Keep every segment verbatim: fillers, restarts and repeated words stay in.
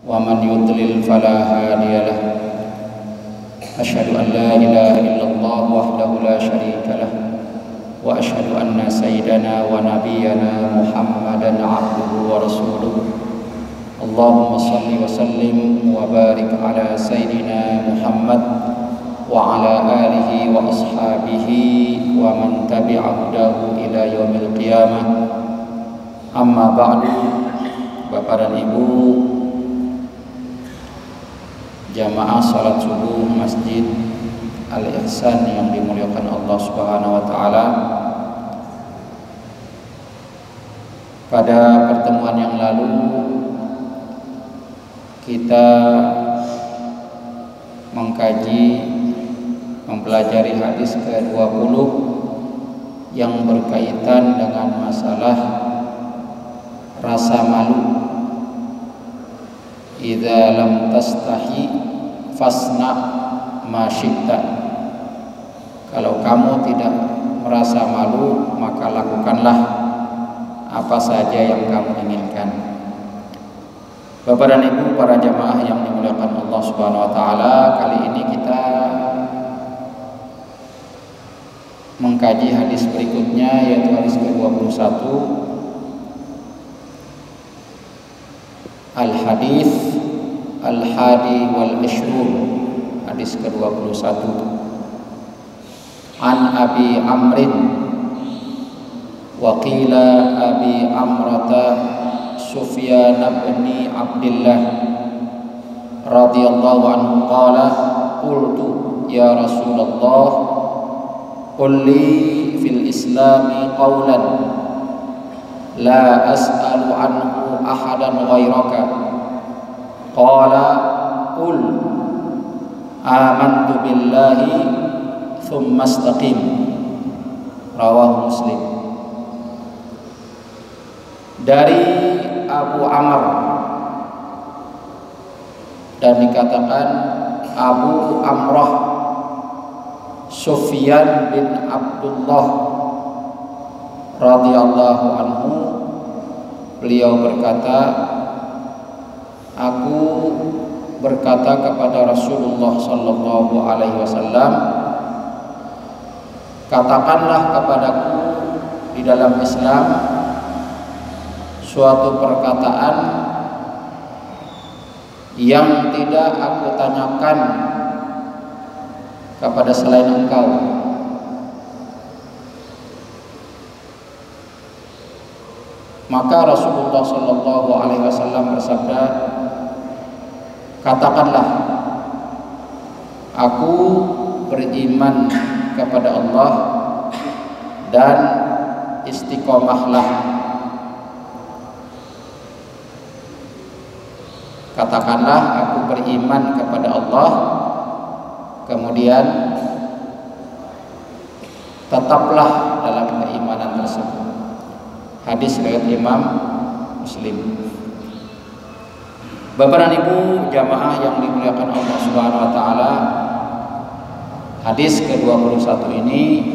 ومن يضلل فلا هادي له أشهد أن لا إله إلا الله وحده لا شريك له وأشهد أن سيدنا ونبينا محمدا عبده ورسوله اللهم صل وسلم وبارك على سيدنا محمد وعلى آله وأصحابه ومن تبع هداه إلى يوم القيامة. أما بعد, Bapak dan Ibu jamaah salat subuh Masjid Al-Ihsan yang dimuliakan Allah Subhanahu wa taala. Pada pertemuan yang lalu kita mengkaji, mempelajari hadis ke dua puluh yang berkaitan dengan masalah rasa malu. Idza lam tastahi fasna ma syi'ta. Kalau kamu tidak merasa malu, maka lakukanlah apa saja yang kamu inginkan. Bapak dan Ibu para jamaah yang dimuliakan Allah Subhanahu wa taala, kali ini kita mengkaji hadis berikutnya, yaitu hadis ke dua puluh satu. Al-hadis Al-hadi wal ishrun, hadis ke dua puluh satu. An Abi Amrin wa qila Abi Amrata Sufyan bin Abdullah radhiyallahu anhu qala qultu ya Rasulullah qul li fil islami qawlan la as'alu anhu ahadan ghairaka qala qul amantu billahi thumma istaqim. Rawahu Muslim. Dari Abu Amr, dan dikatakan Abu Amrah Sufyan bin Abdullah radhiyallahu anhu, beliau berkata, aku berkata kepada Rasulullah sallallahu alaihi wasallam, katakanlah kepadaku di dalam Islam suatu perkataan yang tidak aku tanyakan kepada selain engkau. Maka Rasulullah sallallahu alaihi wasallam bersabda, katakanlah, aku beriman kepada Allah dan istiqomahlah. Katakanlah, aku beriman kepada Allah, kemudian tetaplah dalam keimanan tersebut. Hadis riwayat Imam Muslim. Bapak dan Ibu jamaah yang dimuliakan Allah Subhanahu wa taala, hadis ke dua puluh satu ini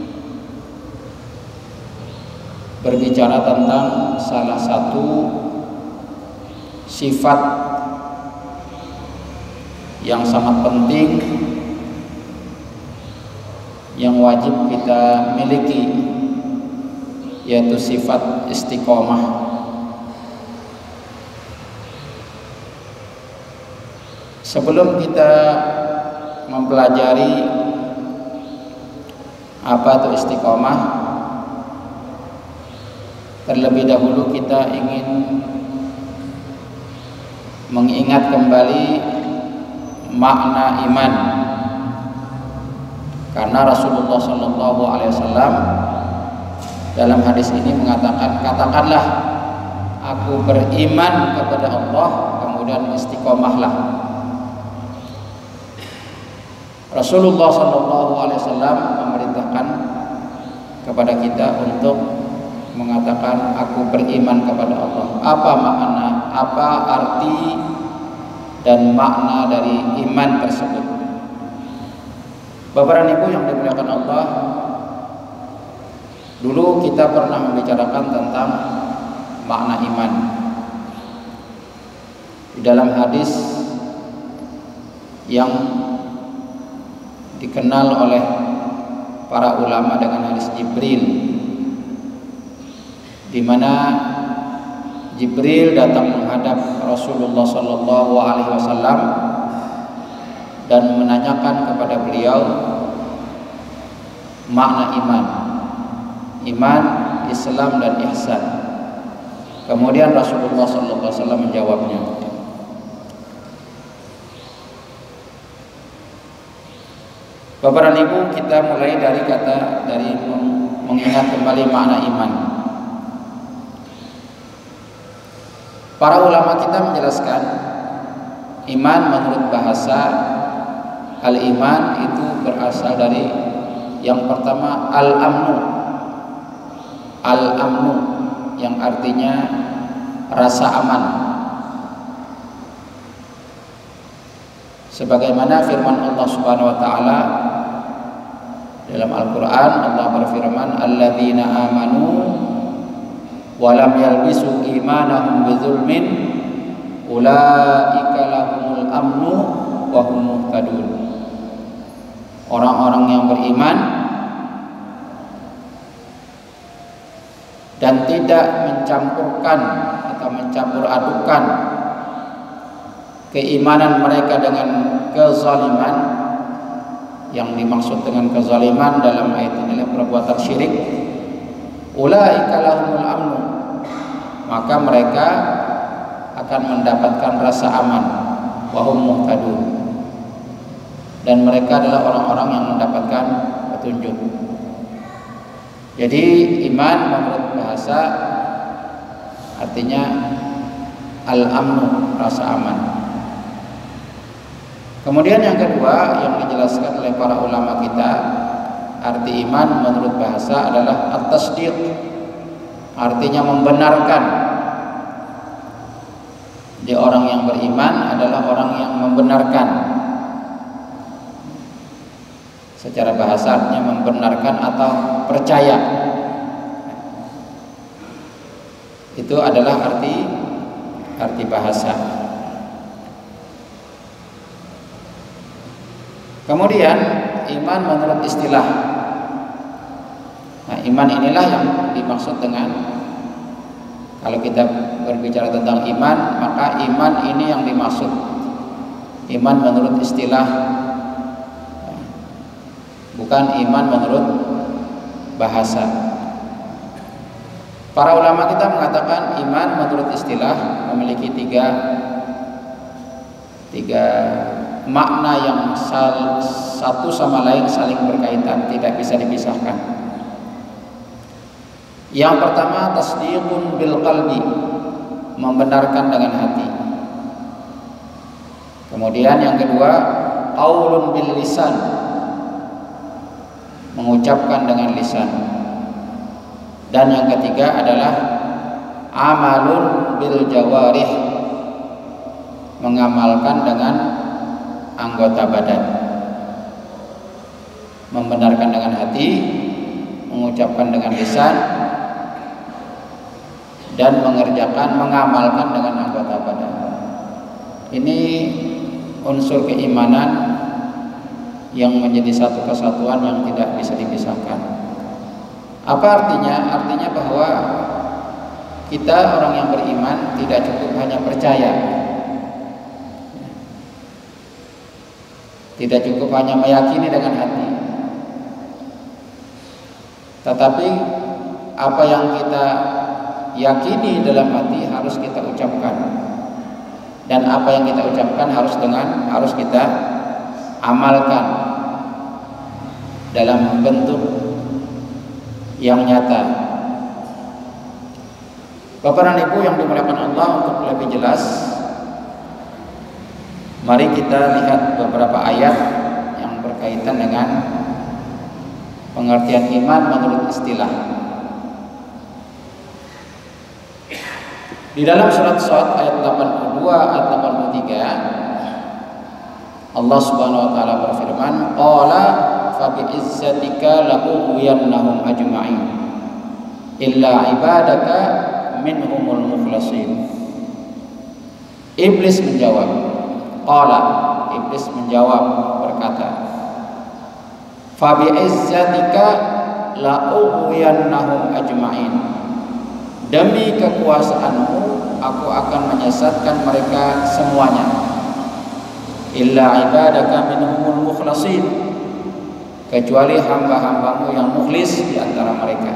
berbicara tentang salah satu sifat yang sangat penting yang wajib kita miliki, yaitu sifat istiqomah. Sebelum kita mempelajari apa itu istiqomah, terlebih dahulu kita ingin mengingat kembali makna iman, karena Rasulullah Shallallahu Alaihi Wasallam dalam hadis ini mengatakan, katakanlah aku beriman kepada Allah, kemudian istiqomahlah. Rasulullah Shallallahu Alaihi Wasallam memerintahkan kepada kita untuk mengatakan aku beriman kepada Allah. Apa makna, apa arti dan makna dari iman tersebut? Bapak dan Ibu yang dimuliakan Allah, dulu kita pernah membicarakan tentang makna iman. Di dalam hadis yang dikenal oleh para ulama dengan hadis Jibril, di mana Jibril datang menghadap Rasulullah Sallallahu Alaihi Wasallam dan menanyakan kepada beliau makna iman, iman, Islam dan ihsan. Kemudian Rasulullah Sallallahu Alaihi Wasallam menjawabnya. Bapak dan Ibu, kita mulai dari kata dari mengingat kembali makna iman. Para ulama kita menjelaskan iman menurut bahasa al-iman itu berasal dari yang pertama al-amnu. Al-amnu yang artinya rasa aman. Sebagaimana firman Allah Subhanahu wa taala dalam Al-Qur'an, Allah berfirman, "Alladzina amanu wa lam yalbisu imanahum bidzulmin ulaika lahumul amnu wa hum muhtadun." Orang-orang yang beriman dan tidak mencampurkan atau mencampur adukan keimanan mereka dengan kezaliman. Yang dimaksud dengan kezaliman dalam ayat ini adalah perbuatan syirik. Ulaika lahumul amnu, maka mereka akan mendapatkan rasa aman, wa hum muhtadun, dan mereka adalah orang-orang yang mendapatkan petunjuk. Jadi iman menurut bahasa artinya al-amnu, rasa aman. Kemudian yang kedua yang dijelaskan oleh para ulama kita, arti iman menurut bahasa adalah at-tasdiq, artinya membenarkan. Jadi orang yang beriman adalah orang yang membenarkan. Secara bahasa artinya membenarkan atau percaya. Itu adalah arti arti bahasa. Kemudian iman menurut istilah. Nah, iman inilah yang dimaksud dengan, kalau kita berbicara tentang iman, maka iman ini yang dimaksud. Iman menurut istilah, bukan iman menurut bahasa. Para ulama kita mengatakan iman menurut istilah memiliki tiga tiga makna yang sal, satu sama lain saling berkaitan, tidak bisa dipisahkan. Yang pertama tasdiqun bil qalbi, membenarkan dengan hati. Kemudian yang kedua qaulun bil lisan, mengucapkan dengan lisan. Dan yang ketiga adalah amalun bil jawarih, mengamalkan dengan anggota badan. Membenarkan dengan hati, mengucapkan dengan lisan, dan mengerjakan, mengamalkan dengan anggota badan. Ini unsur keimanan yang menjadi satu kesatuan yang tidak bisa dipisahkan. Apa artinya? Artinya bahwa kita orang yang beriman tidak cukup hanya percaya, tidak cukup hanya meyakini dengan hati, tetapi apa yang kita yakini dalam hati harus kita ucapkan, dan apa yang kita ucapkan harus dengan harus kita amalkan dalam bentuk yang nyata. Bapak dan Ibu yang dimuliakan Allah, untuk lebih jelas mari kita lihat beberapa ayat yang berkaitan dengan pengertian iman menurut istilah. Di dalam surat Shad ayat delapan puluh dua ayat delapan puluh tiga, Allah Subhanahu wa taala berfirman, "Qala fa bi izzatika la ughwiyannahum ajma'in illa ibadaka minhumul mukhlasin Iblis menjawab, qala, iblis menjawab berkata, fa bi izzatika la ughwiyannahum ajma'in. Demi kekuasaanmu aku akan menyesatkan mereka semuanya, illa ibadaka minhumul mukhlasin, kecuali hamba-hambamu yang mukhlis di antara mereka.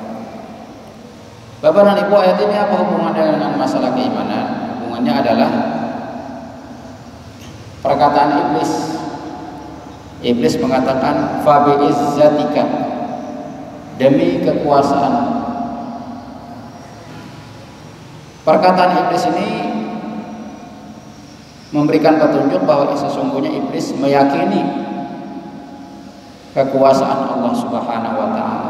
Bapak dan Ibu, ayat ini apa hubungannya dengan masalah keimanan? Hubungannya adalah perkataan iblis. Iblis mengatakan fa bi izzatika, demi kekuasaan. Perkataan iblis ini memberikan petunjuk bahwa sesungguhnya iblis meyakini kekuasaan Allah Subhanahu wa taala,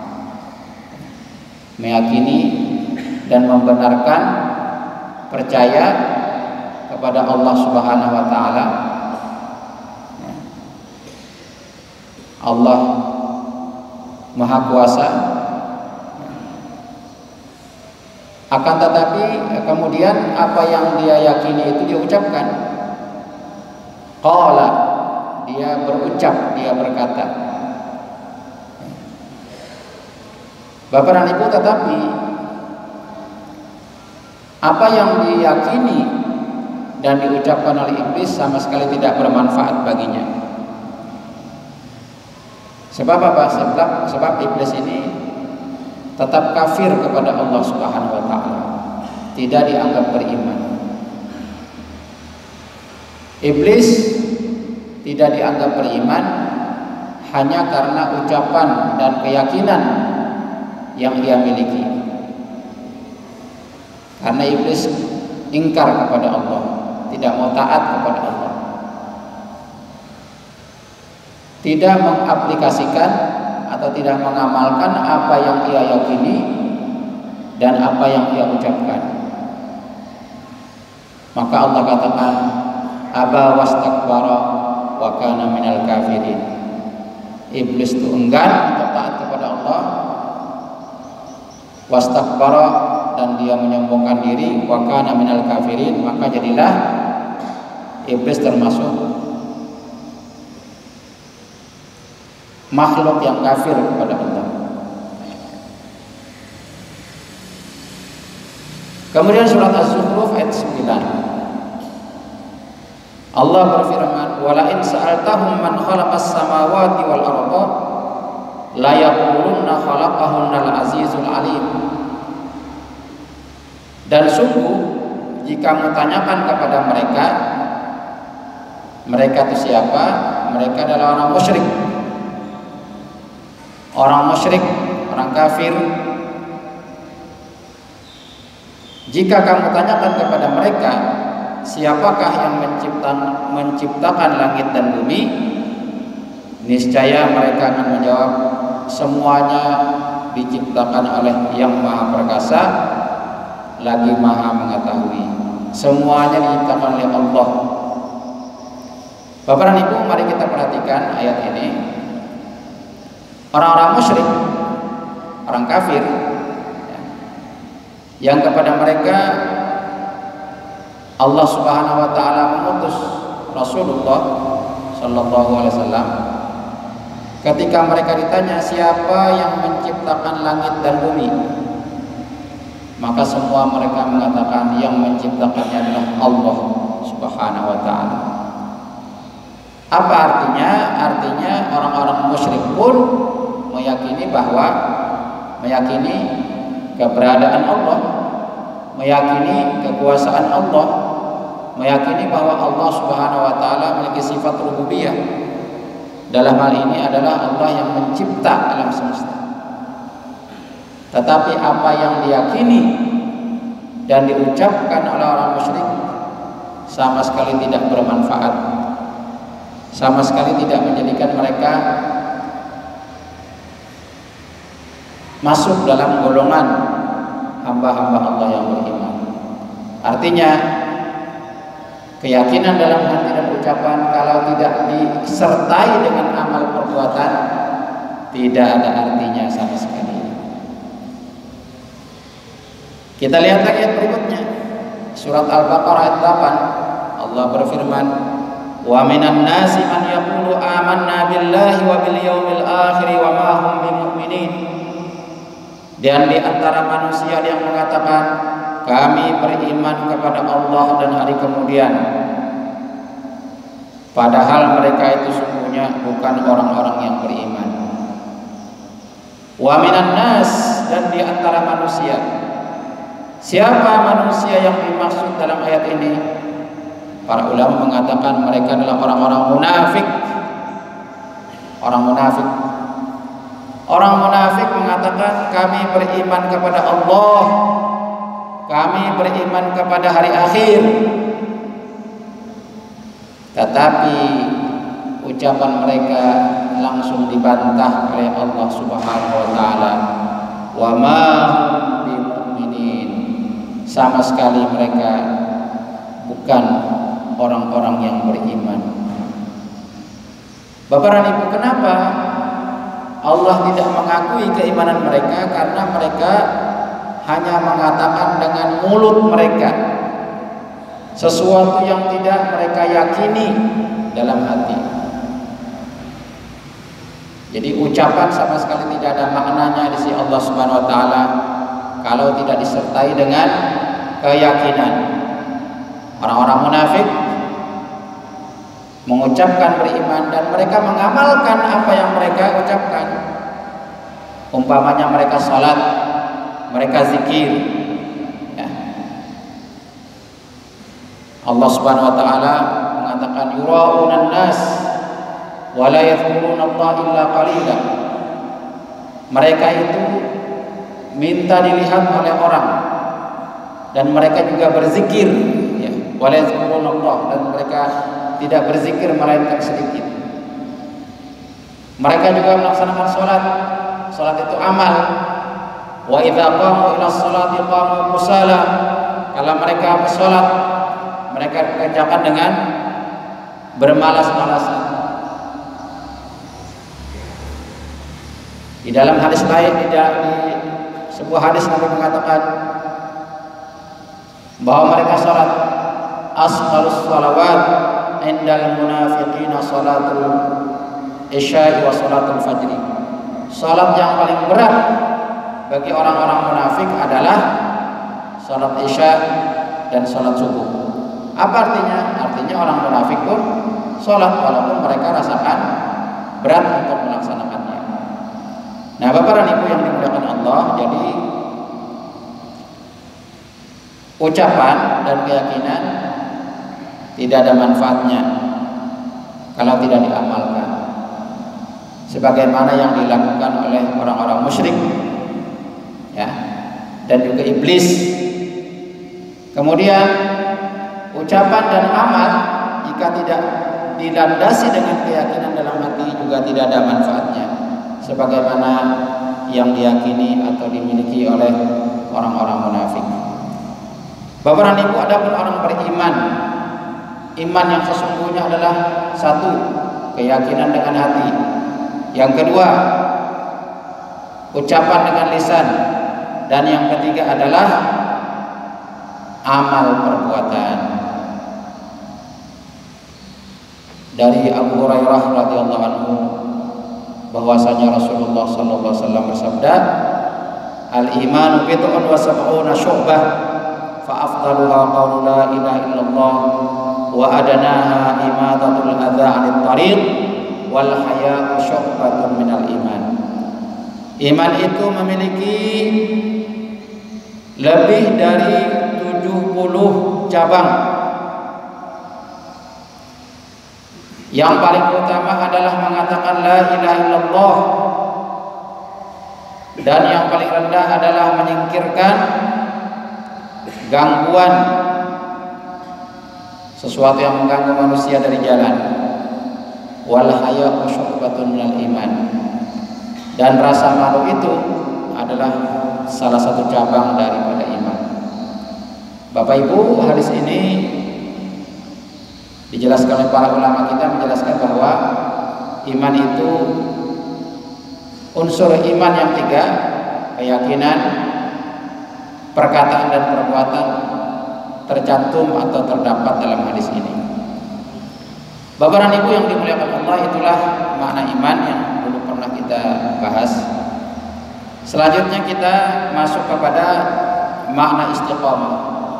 meyakini dan membenarkan, percaya kepada Allah Subhanahu wa taala. Allah Maha Kuasa. Akan tetapi kemudian apa yang dia yakini itu dia ucapkan. Qala, dia berucap, dia berkata. Bapak dan Ibu, tetapi apa yang diyakini dan diucapkan oleh iblis sama sekali tidak bermanfaat baginya. Sebab apa? Sebab, sebab iblis ini tetap kafir kepada Allah Subhanahu wa taala, tidak dianggap beriman. Iblis tidak dianggap beriman hanya karena ucapan dan keyakinan yang dia miliki. Karena iblis ingkar kepada Allah, tidak mau taat kepada Allah, tidak mengaplikasikan atau tidak mengamalkan apa yang ia yakini dan apa yang ia ucapkan. Maka Allah katakan, aba wastakbara wa kana minal kafirin. Iblis itu enggan untuk taat kepada Allah, wastakbara, dan dia menyombongkan diri, wa kana minal kafirin, maka jadilah iblis termasuk makhluk yang kafir kepada Allah. Kemudian surat Az-Zukhruf ayat sembilan, Allah berfirman, wala in sa'altahum man khalaqas samawati wal arda la yaqulunna khalaqahunnal azizul alim. Dan sungguh jika kamu tanyakan kepada mereka, mereka itu siapa? Mereka adalah orang musyrik. Orang musyrik, orang kafir. Jika kamu tanyakan kepada mereka, siapakah yang menciptakan, menciptakan langit dan bumi? Niscaya mereka akan menjawab, semuanya diciptakan oleh Yang Maha Perkasa lagi Maha Mengetahui. Semuanya diciptakan oleh Allah. Bapak dan Ibu, mari kita perhatikan ayat ini. Orang-orang musyrik, orang kafir, yang kepada mereka Allah Subhanahu wa taala mengutus Rasulullah sallallahu alaihi wasallam. Ketika mereka ditanya siapa yang menciptakan langit dan bumi, maka semua mereka mengatakan yang menciptakannya adalah Allah Subhanahu wa taala. Apa artinya? Artinya orang-orang musyrik pun meyakini bahwa meyakini keberadaan Allah, meyakini kekuasaan Allah, meyakini bahwa Allah Subhanahu wa taala memiliki sifat rububiyah. Dalam hal ini adalah Allah yang mencipta alam semesta. Tetapi apa yang diyakini dan diucapkan oleh orang musyrik sama sekali tidak bermanfaat, sama sekali tidak menjadikan mereka masuk dalam golongan hamba-hamba Allah yang beriman. Artinya keyakinan dalam hati dan ucapan kalau tidak disertai dengan amal perbuatan tidak ada artinya sama sekali. Kita lihat lagi yang berikutnya, Surat Al-Baqarah ayat delapan, Allah berfirman, wa minan nasi man yaqulu amanna billahi wa bil yaumil akhir wa ma hum bimumin. Dan di antara manusia yang mengatakan kami beriman kepada Allah dan hari kemudian, padahal mereka itu sungguhnya bukan orang-orang yang beriman. Wa minan nas, dan di antara manusia. Siapa manusia yang dimaksud dalam ayat ini? Para ulama mengatakan mereka adalah orang-orang munafik. Orang munafik. Orang munafik mengatakan kami beriman kepada Allah, kami beriman kepada hari akhir. Tetapi ucapan mereka langsung dibantah oleh Allah Subhanahu wa taala. Wa ma hum bimumin. Sama sekali mereka bukan orang-orang yang beriman. Bapak dan Ibu, kenapa Allah tidak mengakui keimanan mereka? Karena mereka hanya mengatakan dengan mulut mereka sesuatu yang tidak mereka yakini dalam hati. Jadi ucapan sama sekali tidak ada maknanya di sisi Allah Subhanahu wa taala kalau tidak disertai dengan keyakinan. Orang-orang munafik mengucapkan beriman dan mereka mengamalkan apa yang mereka ucapkan. Umpamanya mereka salat, mereka zikir, ya. Allah Subhanahu wa taala mengatakan yura'unan nas wa la yadhkuruna Allah illa qalila. Mereka itu minta dilihat oleh orang dan mereka juga berzikir, ya. Wa la yadhkuruna Allah, dan mereka tidak berzikir melainkan sedikit. Mereka juga melaksanakan salat. Salat itu amal. Wa idza qamu ila sholati qamu kusala. Kalau mereka bersalat, mereka kerjakan dengan bermalas-malasan. Di dalam hadis lain, di, di sebuah hadis Nabi mengatakan bahwa mereka salat asqalus shalawat indal munafiqina salatul isya wa salatul fajri. Salat yang paling berat bagi orang-orang munafik adalah salat isya dan salat subuh. Apa artinya? Artinya orang munafik pun salat walaupun mereka rasakan berat untuk melaksanakannya. Nah, Bapak dan Ibu yang dimuliakan Allah, jadi ucapan dan keyakinan tidak ada manfaatnya kalau tidak diamalkan, sebagaimana yang dilakukan oleh orang-orang musyrik, ya, dan juga iblis. Kemudian ucapan dan amal jika tidak dilandasi dengan keyakinan dalam hati juga tidak ada manfaatnya, sebagaimana yang diyakini atau dimiliki oleh orang-orang munafik. Bapak dan Ibu, adapun orang beriman, iman yang sesungguhnya adalah satu, keyakinan dengan hati. Yang kedua, ucapan dengan lisan. Dan yang ketiga adalah amal perbuatan. Dari Abu Hurairah radhiyallahu anhu bahwasanya Rasulullah sallallahu alaihi wasallam bersabda, al-imanu bid'un wa sab'una syu'bah, fa afdaluha qawlu la ilaha illallah wa adanaha imadatul adza 'anil tariq wal haya'u syu'batun minal iman. Iman itu memiliki lebih dari tujuh puluh cabang. Yang paling utama adalah mengatakan la ilaha illallah, dan yang paling rendah adalah menyingkirkan gangguan, sesuatu yang mengganggu manusia dari jalan. Wal haya'u syu'batun minal iman, dan rasa malu itu adalah salah satu cabang daripada iman. Bapak Ibu, hadis ini dijelaskan oleh para ulama kita, menjelaskan bahwa iman itu unsur iman yang tiga: keyakinan, perkataan dan perbuatan, tercantum atau terdapat dalam hadis ini. Bapak dan Ibu yang dimuliakan Allah, itulah makna iman yang dulu pernah kita bahas. Selanjutnya kita masuk kepada makna istiqamah.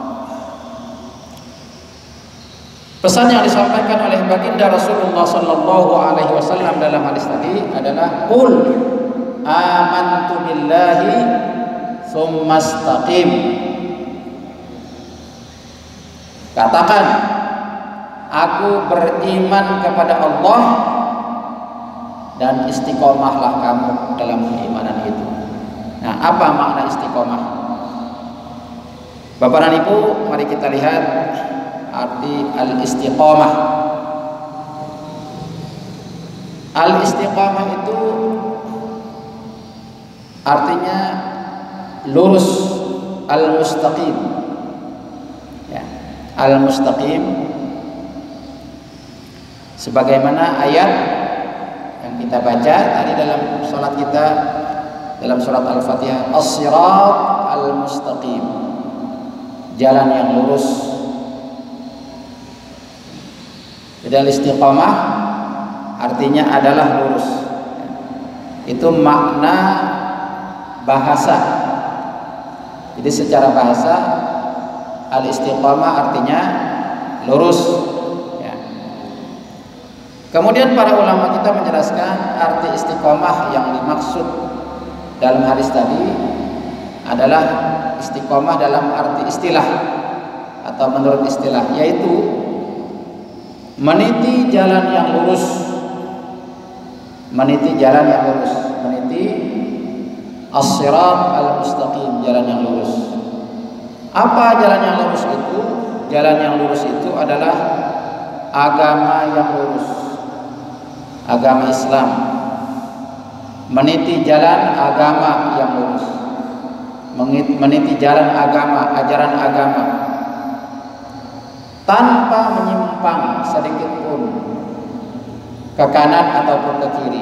Pesan yang disampaikan oleh baginda Rasulullah sallallahu alaihi wasallam dalam hadis tadi adalah qul amantu billahi tsumma istaqim. Katakan, aku beriman kepada Allah dan istiqomahlah kamu dalam keimanan itu. Nah, apa makna istiqomah? Bapak dan Ibu, mari kita lihat arti al-istiqomah. Al-istiqomah itu artinya lurus, al-mustaqim. Ya, al-mustaqim sebagaimana ayat yang kita baca tadi dalam salat kita dalam surat Al-Fatihah, as-sirat al-mustaqim, jalan yang lurus. Jadi istiqamah artinya adalah lurus. Itu makna bahasa. Jadi secara bahasa al-istiqamah artinya lurus. Ya. Kemudian para ulama kita menjelaskan arti istiqamah yang dimaksud dalam hadis tadi adalah istiqamah dalam arti istilah atau menurut istilah, yaitu meniti jalan yang lurus, meniti jalan yang lurus, meniti as-sirat al-mustaqim, jalan yang lurus. Apa jalan yang lurus itu? Jalan yang lurus itu adalah agama yang lurus, agama Islam. Meniti jalan agama yang lurus, meniti jalan agama, ajaran agama, tanpa menyimpang sedikit pun ke kanan ataupun ke kiri.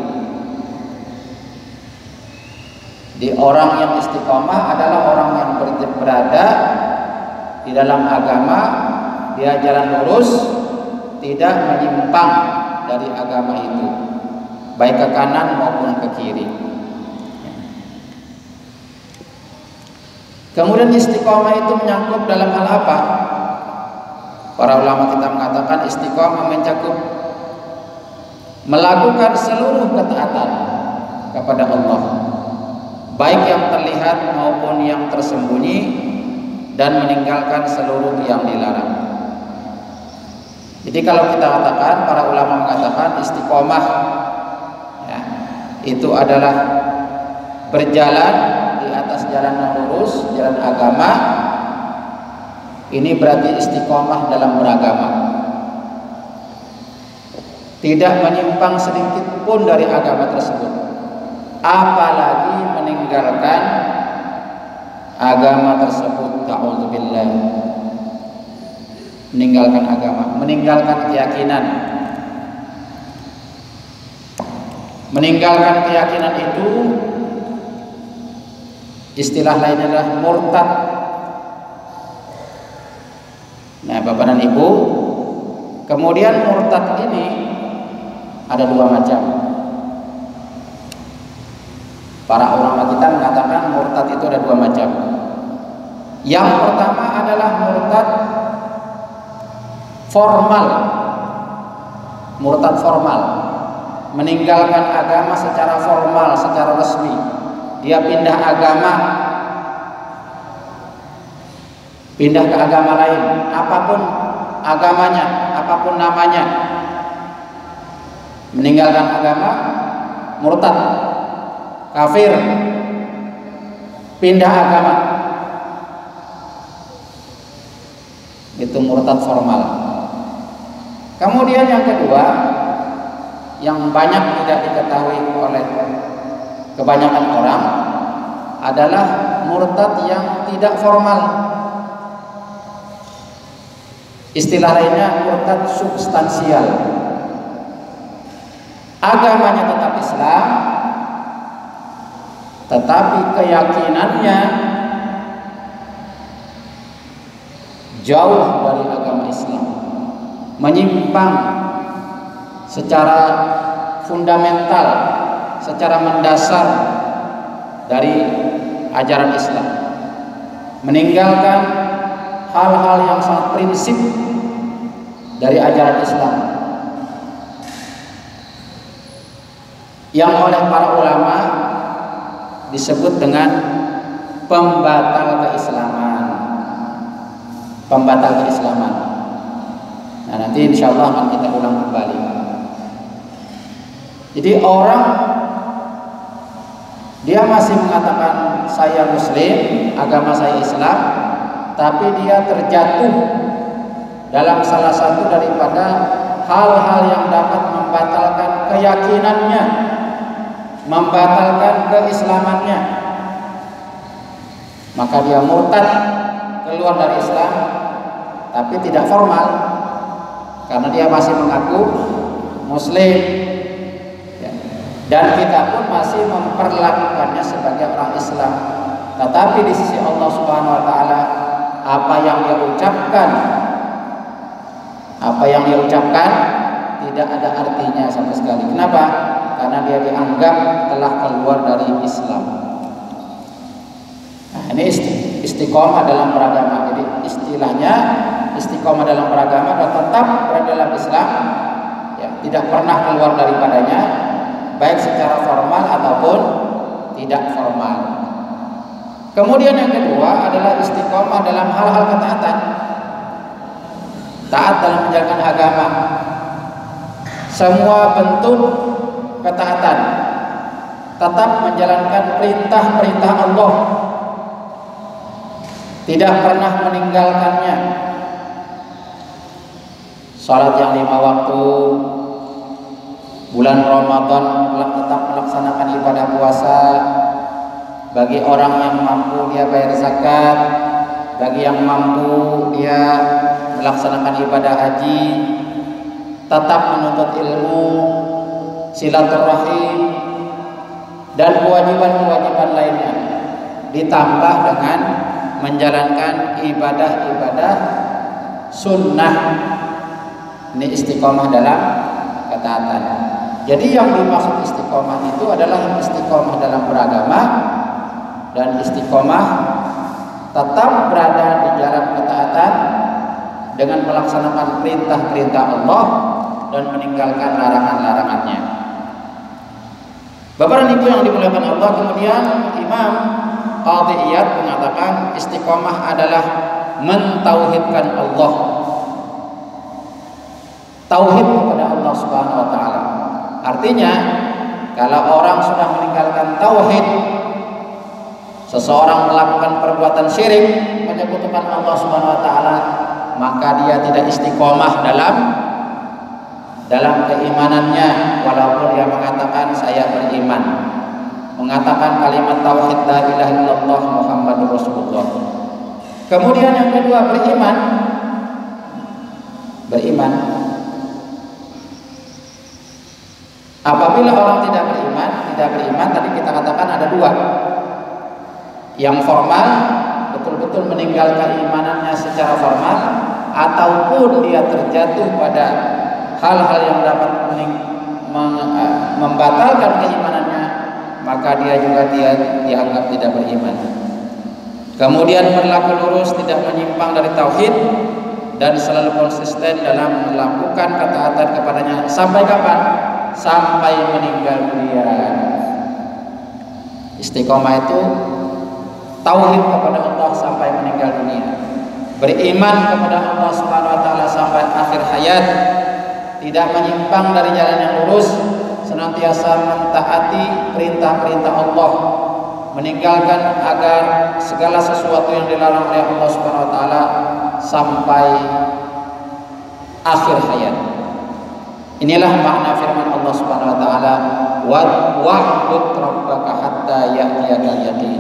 Di orang yang istiqomah adalah orang yang berada di dalam agama, dia jalan lurus, tidak menyimpang dari agama itu, baik ke kanan maupun ke kiri. Kemudian istiqomah itu menyangkut dalam hal apa? Para ulama kita mengatakan istiqomah mencakup melakukan seluruh ketaatan kepada Allah, baik yang terlihat maupun yang tersembunyi, dan meninggalkan seluruh yang dilarang. Jadi kalau kita katakan, para ulama mengatakan istiqomah ya, itu adalah berjalan di atas jalan yang lurus, jalan agama. Ini berarti istiqomah dalam beragama, tidak menyimpang sedikit pun dari agama tersebut, apalagi meninggalkan agama tersebut. Ta'udzubillah. Meninggalkan agama, meninggalkan keyakinan. Meninggalkan keyakinan itu istilah lainnya adalah murtad. Nah, Bapak dan Ibu, kemudian murtad ini ada dua macam. Para ulama kita mengatakan murtad itu ada dua macam. Yang pertama adalah murtad formal. Murtad formal, meninggalkan agama secara formal, secara resmi. Dia pindah agama, pindah ke agama lain, apapun agamanya, apapun namanya, meninggalkan agama, murtad, kafir, pindah agama. Itu murtad formal. Kemudian yang kedua, yang banyak tidak diketahui oleh kebanyakan orang, adalah murtad yang tidak formal. Istilah lainnya murtad substansial. Agamanya tetap Islam, tetapi keyakinannya jauh dari agama Islam, menyimpang secara fundamental, secara mendasar dari ajaran Islam, meninggalkan hal-hal yang sangat prinsip dari ajaran Islam yang oleh para ulama disebut dengan pembatal keislaman. Pembatal keislaman. Nah, nanti insya Allah akan kita ulang kembali. Jadi orang dia masih mengatakan saya Muslim, agama saya Islam, tapi dia terjatuh dalam salah satu daripada hal-hal yang dapat membatalkan keyakinannya, membatalkan keislamannya, maka dia murtad, keluar dari Islam, tapi tidak formal karena dia masih mengaku Muslim, ya. Dan kita pun masih memperlakukannya sebagai orang Islam. Tetapi di sisi Allah Subhanahu Wa Taala, apa yang dia ucapkan, apa yang dia ucapkan tidak ada artinya sama sekali. Kenapa? Karena dia dianggap telah keluar dari Islam. Nah, ini istiqomah dalam beragama. Jadi istilahnya istiqomah dalam beragama dan tetap berada dalam Islam, ya, tidak pernah keluar daripadanya, baik secara formal ataupun tidak formal. Kemudian yang kedua adalah istiqomah dalam hal-hal ketaatan, taat dalam menjalankan agama, semua bentuk ketaatan, tetap menjalankan perintah-perintah Allah, tidak pernah meninggalkannya. Salat yang lima waktu, bulan Ramadan tetap melaksanakan ibadah puasa, bagi orang yang mampu dia bayar zakat, bagi yang mampu dia melaksanakan ibadah haji, tetap menuntut ilmu, silaturahim, dan kewajiban-kewajiban lainnya, ditambah dengan menjalankan ibadah-ibadah sunnah. Ini istiqomah dalam ketaatan. Jadi yang dimaksud istiqomah itu adalah istiqomah dalam beragama dan istiqomah tetap berada di jalan ketaatan dengan melaksanakan perintah-perintah Allah dan meninggalkan larangan-larangannya. Bapak dan Ibu yang dimuliakan Allah, kemudian Imam Qadhi Iyad mengatakan istiqomah adalah mentauhidkan Allah, tauhid kepada Allah Subhanahu Wa Taala. Artinya kalau orang sudah meninggalkan tauhid, seseorang melakukan perbuatan syirik, menyekutukan Allah Subhanahu Wa Taala, maka dia tidak istiqomah dalam dalam keimanannya, walaupun dia mengatakan saya beriman, mengatakan kalimat tauhid la ilaha illallah Muhammadur Rasulullah. Kemudian yang kedua beriman, beriman. Apabila orang tidak beriman, tidak beriman tadi kita katakan ada dua. Yang formal, betul-betul meninggalkan imanannya secara formal, ataupun dia terjatuh pada hal-hal yang dapat membatalkan keimanannya, maka dia juga dia dianggap tidak beriman. Kemudian berlaku lurus, tidak menyimpang dari tauhid, dan selalu konsisten dalam melakukan ketaatan kepadanya sampai kapan? Sampai meninggal dunia. Istiqomah itu tauhid kepada Allah sampai meninggal dunia, beriman kepada Allah Subhanahu Wa Taala sampai akhir hayat, tidak menyimpang dari jalan yang lurus, senantiasa mentaati perintah-perintah Allah, meninggalkan agar segala sesuatu yang dilarang oleh Allah Subhanahu Wa Taala sampai akhir hayat. Inilah makna firman Allah Subhanahu Wa Taala, wa'bud rabbaka hatta ya'tiyakal yaqin.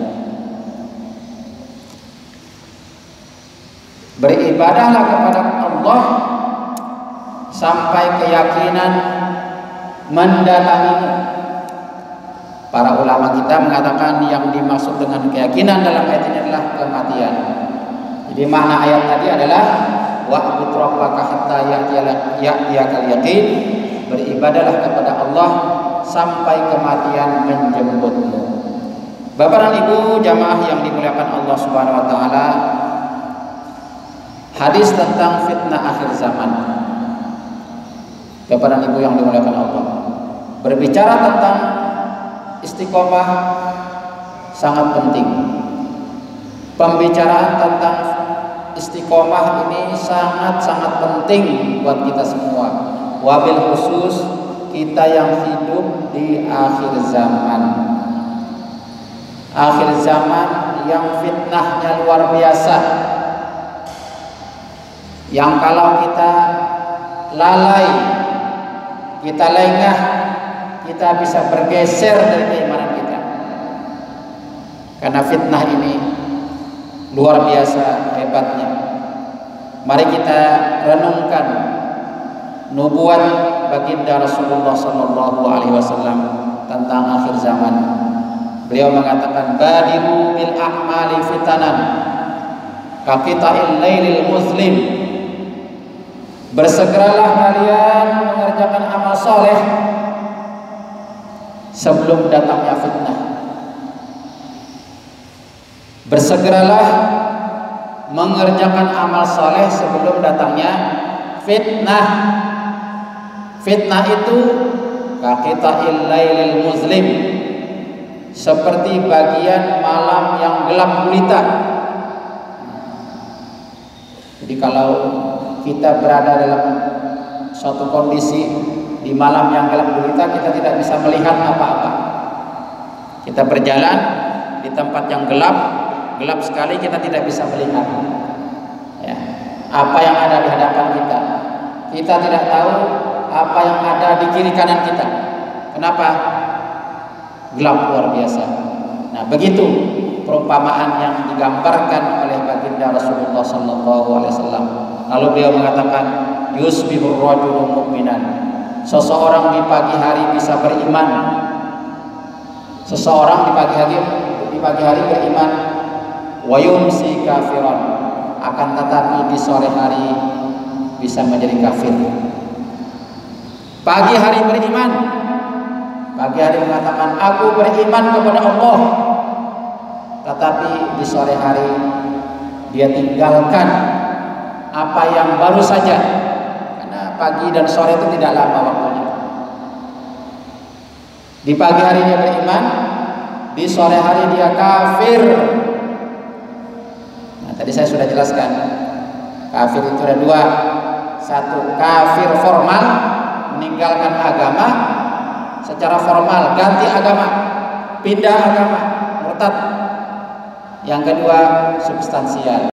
Beribadahlah kepada Allah sampai keyakinan mendatangimu. Para ulama kita mengatakan yang dimaksud dengan keyakinan dalam ayat ini adalah kematian. Jadi makna ayat tadi adalah wa'bud rabbaka hatta ya'tiyakal yaqin, beribadahlah kepada Allah sampai kematian menjemputmu. Bapak dan Ibu jamaah yang dimuliakan Allah Subhanahu wa taala, hadis tentang fitnah akhir zaman. Bapak dan Ibu yang dimuliakan Allah, berbicara tentang istiqomah sangat penting. Pembicaraan tentang istiqomah ini sangat-sangat penting buat kita semua. Wabil khusus kita yang hidup di akhir zaman. Akhir zaman yang fitnahnya luar biasa. Yang kalau kita lalai, kita lengah, kita bisa bergeser dari keimanan kita. Karena fitnah ini luar biasa hebatnya. Mari kita renungkan nubuat baginda Rasulullah sallallahu alaihi wasallam tentang akhir zaman. Beliau mengatakan, badiru bil a'mali fitanan kaqita'il lailil muslim. Bersegeralah kalian mengerjakan amal soleh sebelum datangnya fitnah. Bersegeralah mengerjakan amal soleh sebelum datangnya fitnah. Fitnah itu kaqita'il lailil muslim, seperti bagian malam yang gelap gulita. Jadi kalau kita berada dalam suatu kondisi di malam yang gelap gulita, kita tidak bisa melihat apa-apa. Kita berjalan di tempat yang gelap, gelap sekali, kita tidak bisa melihat ya, apa yang ada di hadapan kita. Kita tidak tahu apa yang ada di kiri kanan kita. Kenapa? Gelap luar biasa. Nah, begitu perumpamaan yang digambarkan oleh baginda Rasulullah sallallahu alaihi wasallam. Lalu beliau mengatakan, yusbihur rajulu mu'minan. Seseorang di pagi hari bisa beriman. Seseorang di pagi hari di pagi hari beriman, wa yumsi kafiran. Akan tetapi di sore hari bisa menjadi kafir. Pagi hari beriman, pagi hari mengatakan aku beriman kepada Allah, tetapi di sore hari dia tinggalkan apa yang baru saja, karena pagi dan sore itu tidak lama waktunya. Di pagi hari dia beriman, di sore hari dia kafir. Nah, tadi saya sudah jelaskan, kafir itu ada dua. Satu, kafir formal, meninggalkan agama secara formal, ganti agama, pindah agama, murtad. Yang kedua, substansial.